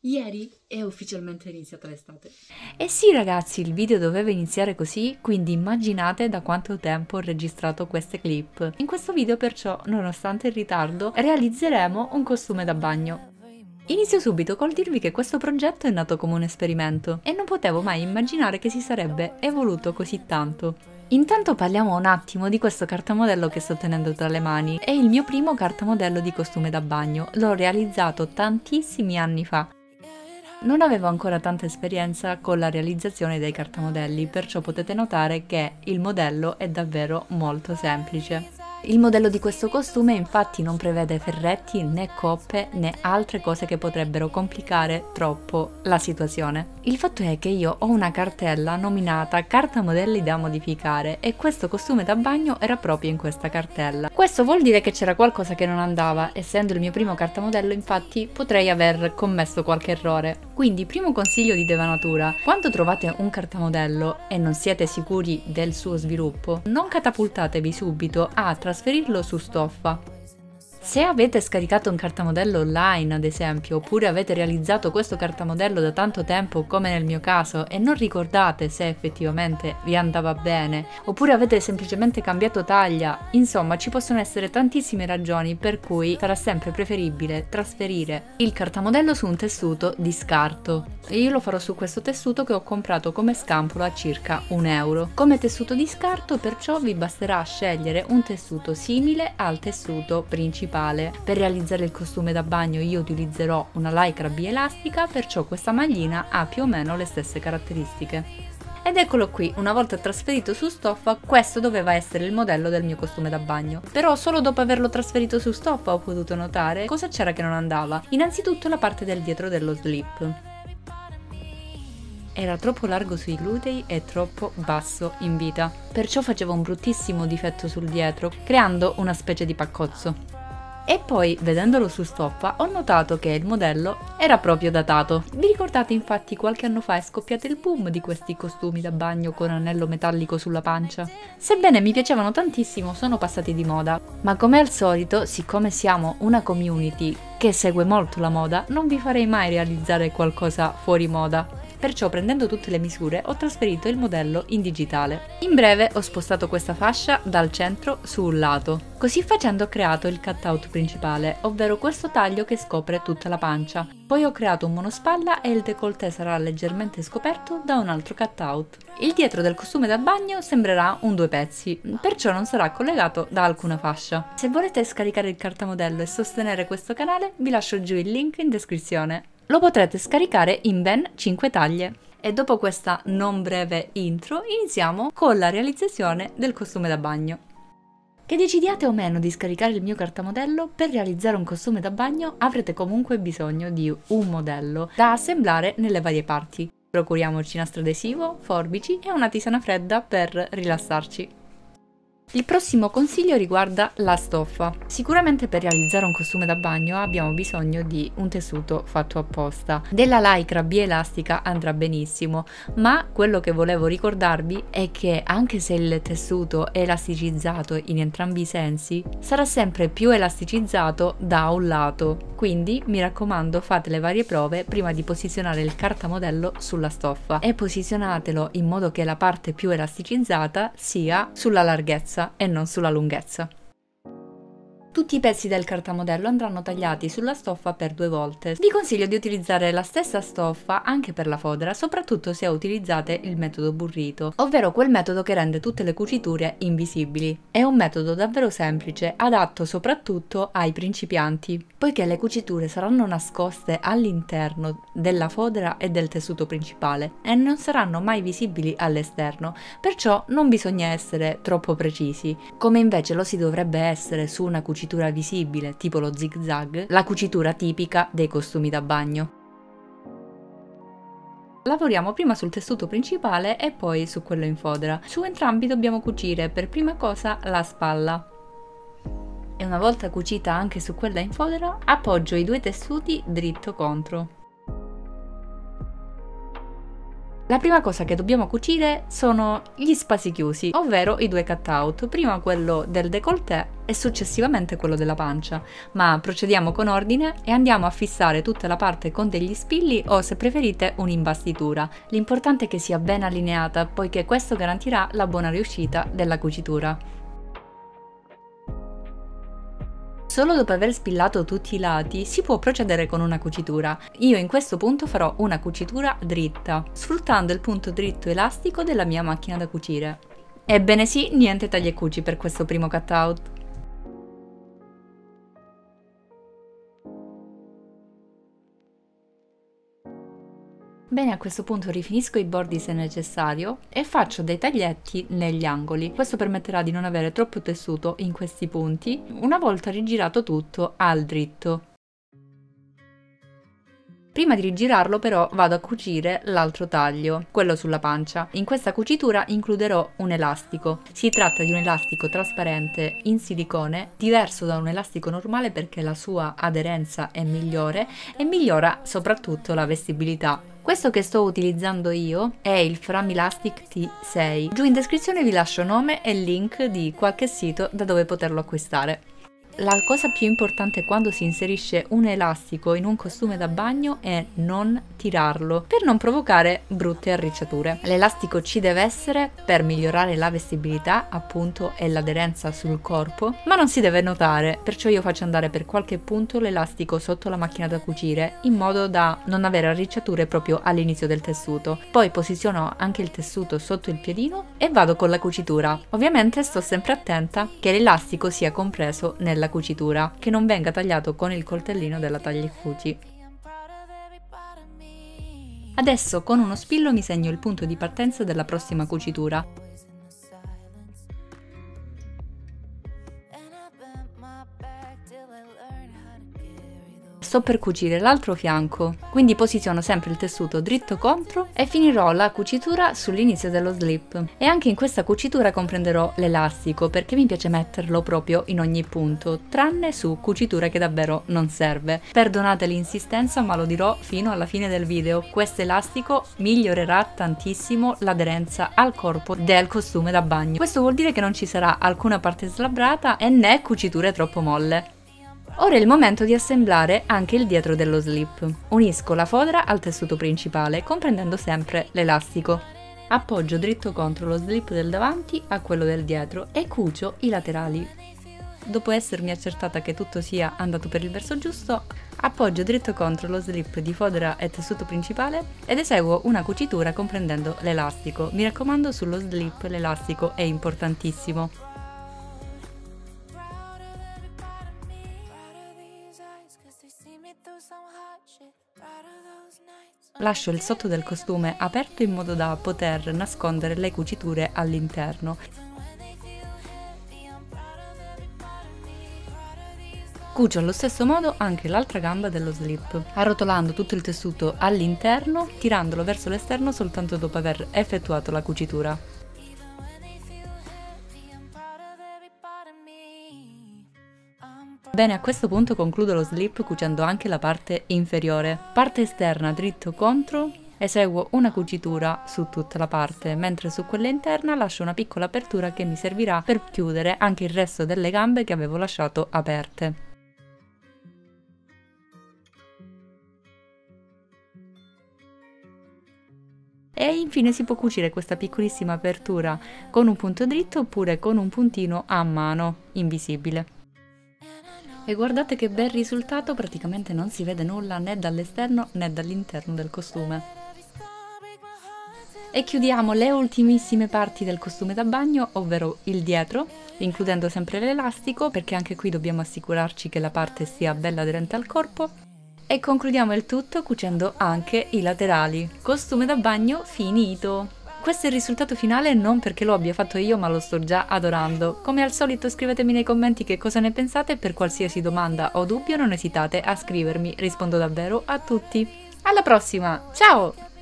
Ieri è ufficialmente iniziata l'estate. Eh sì ragazzi, il video doveva iniziare così, quindi immaginate da quanto tempo ho registrato queste clip. In questo video perciò, nonostante il ritardo, realizzeremo un costume da bagno. Inizio subito col dirvi che questo progetto è nato come un esperimento e non potevo mai immaginare che si sarebbe evoluto così tanto. Intanto parliamo un attimo di questo cartamodello che sto tenendo tra le mani. È il mio primo cartamodello di costume da bagno, l'ho realizzato tantissimi anni fa. Non avevo ancora tanta esperienza con la realizzazione dei cartamodelli, perciò potete notare che il modello è davvero molto semplice. Il modello di questo costume infatti non prevede ferretti né coppe né altre cose che potrebbero complicare troppo la situazione. Il fatto è che io ho una cartella nominata carta modelli da modificare e questo costume da bagno era proprio in questa cartella. Questo vuol dire che c'era qualcosa che non andava, essendo il mio primo cartamodello infatti potrei aver commesso qualche errore. Quindi primo consiglio di devanatura: quando trovate un cartamodello e non siete sicuri del suo sviluppo, non catapultatevi subito a trasferirlo su stoffa. Se avete scaricato un cartamodello online, ad esempio, oppure avete realizzato questo cartamodello da tanto tempo, come nel mio caso, e non ricordate se effettivamente vi andava bene, oppure avete semplicemente cambiato taglia, insomma ci possono essere tantissime ragioni per cui sarà sempre preferibile trasferire il cartamodello su un tessuto di scarto. E io lo farò su questo tessuto che ho comprato come scampolo a circa €1. Come tessuto di scarto perciò vi basterà scegliere un tessuto simile al tessuto principale. Per realizzare il costume da bagno io utilizzerò una lycra bielastica, perciò questa maglina ha più o meno le stesse caratteristiche. Ed eccolo qui, una volta trasferito su stoffa, questo doveva essere il modello del mio costume da bagno. Però solo dopo averlo trasferito su stoffa ho potuto notare cosa c'era che non andava. Innanzitutto la parte del dietro dello slip. Era troppo largo sui glutei e troppo basso in vita, perciò facevo un bruttissimo difetto sul dietro, creando una specie di paccozzo. E poi, vedendolo su stoffa, ho notato che il modello era proprio datato. Vi ricordate infatti qualche anno fa è scoppiato il boom di questi costumi da bagno con anello metallico sulla pancia? Sebbene mi piacevano tantissimo, sono passati di moda. Ma come al solito, siccome siamo una community che segue molto la moda, non vi farei mai realizzare qualcosa fuori moda. Perciò, prendendo tutte le misure, ho trasferito il modello in digitale. In breve ho spostato questa fascia dal centro sul lato. Così facendo ho creato il cutout principale, ovvero questo taglio che scopre tutta la pancia. Poi ho creato un monospalla e il décolleté sarà leggermente scoperto da un altro cutout. Il dietro del costume da bagno sembrerà un due pezzi, perciò non sarà collegato da alcuna fascia. Se volete scaricare il cartamodello e sostenere questo canale, vi lascio giù il link in descrizione. Lo potrete scaricare in ben 5 taglie. E dopo questa non breve intro iniziamo con la realizzazione del costume da bagno. Che decidiate o meno di scaricare il mio cartamodello, per realizzare un costume da bagno avrete comunque bisogno di un modello da assemblare nelle varie parti. Procuriamoci nastro adesivo, forbici e una tisana fredda per rilassarci. Il prossimo consiglio riguarda la stoffa. Sicuramente per realizzare un costume da bagno abbiamo bisogno di un tessuto fatto apposta. Della lycra bielastica andrà benissimo, ma quello che volevo ricordarvi è che anche se il tessuto è elasticizzato in entrambi i sensi, sarà sempre più elasticizzato da un lato. Quindi mi raccomando, fate le varie prove prima di posizionare il cartamodello sulla stoffa e posizionatelo in modo che la parte più elasticizzata sia sulla larghezza e non sulla lunghezza. Tutti i pezzi del cartamodello andranno tagliati sulla stoffa per 2 volte. Vi consiglio di utilizzare la stessa stoffa anche per la fodera, soprattutto se utilizzate il metodo burrito, ovvero quel metodo che rende tutte le cuciture invisibili. È un metodo davvero semplice, adatto soprattutto ai principianti, poiché le cuciture saranno nascoste all'interno della fodera e del tessuto principale e non saranno mai visibili all'esterno, perciò non bisogna essere troppo precisi, come invece lo si dovrebbe essere su una cucitura visibile, tipo lo zig zag, la cucitura tipica dei costumi da bagno. Lavoriamo prima sul tessuto principale e poi su quello in fodera. Su entrambi dobbiamo cucire per prima cosa la spalla. E una volta cucita anche su quella in fodera, appoggio i 2 tessuti dritto contro. La prima cosa che dobbiamo cucire sono gli spazi chiusi, ovvero i 2 cutout, prima quello del décolleté e successivamente quello della pancia, ma procediamo con ordine e andiamo a fissare tutta la parte con degli spilli o, se preferite, un'imbastitura. L'importante è che sia ben allineata, poiché questo garantirà la buona riuscita della cucitura. Solo dopo aver spillato tutti i lati si può procedere con una cucitura. Io in questo punto farò una cucitura dritta, sfruttando il punto dritto elastico della mia macchina da cucire. Ebbene sì, niente taglia e cuci per questo primo cutout. Bene, a questo punto rifinisco i bordi se necessario e faccio dei taglietti negli angoli. Questo permetterà di non avere troppo tessuto in questi punti una volta rigirato tutto al dritto. Prima di rigirarlo però vado a cucire l'altro taglio, quello sulla pancia. In questa cucitura includerò un elastico. Si tratta di un elastico trasparente in silicone, diverso da un elastico normale perché la sua aderenza è migliore e migliora soprattutto la vestibilità. Questo che sto utilizzando io è il Framilastic T6. Giù in descrizione vi lascio nome e link di qualche sito da dove poterlo acquistare. La cosa più importante quando si inserisce un elastico in un costume da bagno è non tirarlo, per non provocare brutte arricciature. L'elastico ci deve essere per migliorare la vestibilità, appunto, e l'aderenza sul corpo, ma non si deve notare, perciò io faccio andare per qualche punto l'elastico sotto la macchina da cucire, in modo da non avere arricciature proprio all'inizio del tessuto. Poi posiziono anche il tessuto sotto il piedino e vado con la cucitura. Ovviamente sto sempre attenta che l'elastico sia compreso nella cucitura, che non venga tagliato con il coltellino della taglia e cuci. Adesso con uno spillo mi segno il punto di partenza della prossima cucitura. Sto per cucire l'altro fianco, quindi posiziono sempre il tessuto dritto contro e finirò la cucitura sull'inizio dello slip. E anche in questa cucitura comprenderò l'elastico, perché mi piace metterlo proprio in ogni punto, tranne su cucitura che davvero non serve. Perdonate l'insistenza, ma lo dirò fino alla fine del video: questo elastico migliorerà tantissimo l'aderenza al corpo del costume da bagno. Questo vuol dire che non ci sarà alcuna parte slabbrata e né cuciture troppo molle. Ora è il momento di assemblare anche il dietro dello slip. Unisco la fodera al tessuto principale, comprendendo sempre l'elastico. Appoggio dritto contro lo slip del davanti a quello del dietro e cucio i laterali. Dopo essermi accertata che tutto sia andato per il verso giusto, appoggio dritto contro lo slip di fodera e tessuto principale ed eseguo una cucitura comprendendo l'elastico. Mi raccomando, sullo slip l'elastico è importantissimo. Lascio il sotto del costume aperto in modo da poter nascondere le cuciture all'interno. Cucio allo stesso modo anche l'altra gamba dello slip, arrotolando tutto il tessuto all'interno, tirandolo verso l'esterno soltanto dopo aver effettuato la cucitura. Bene, a questo punto concludo lo slip cucendo anche la parte inferiore. Parte esterna dritto contro, eseguo una cucitura su tutta la parte, mentre su quella interna lascio una piccola apertura che mi servirà per chiudere anche il resto delle gambe che avevo lasciato aperte. E infine si può cucire questa piccolissima apertura con un punto dritto oppure con un puntino a mano invisibile. E guardate che bel risultato, praticamente non si vede nulla né dall'esterno né dall'interno del costume. E chiudiamo le ultimissime parti del costume da bagno, ovvero il dietro, includendo sempre l'elastico, perché anche qui dobbiamo assicurarci che la parte sia bella aderente al corpo. E concludiamo il tutto cucendo anche i laterali. Costume da bagno finito! Questo è il risultato finale, non perché lo abbia fatto io, ma lo sto già adorando. Come al solito scrivetemi nei commenti che cosa ne pensate e per qualsiasi domanda o dubbio non esitate a scrivermi, rispondo davvero a tutti. Alla prossima, ciao!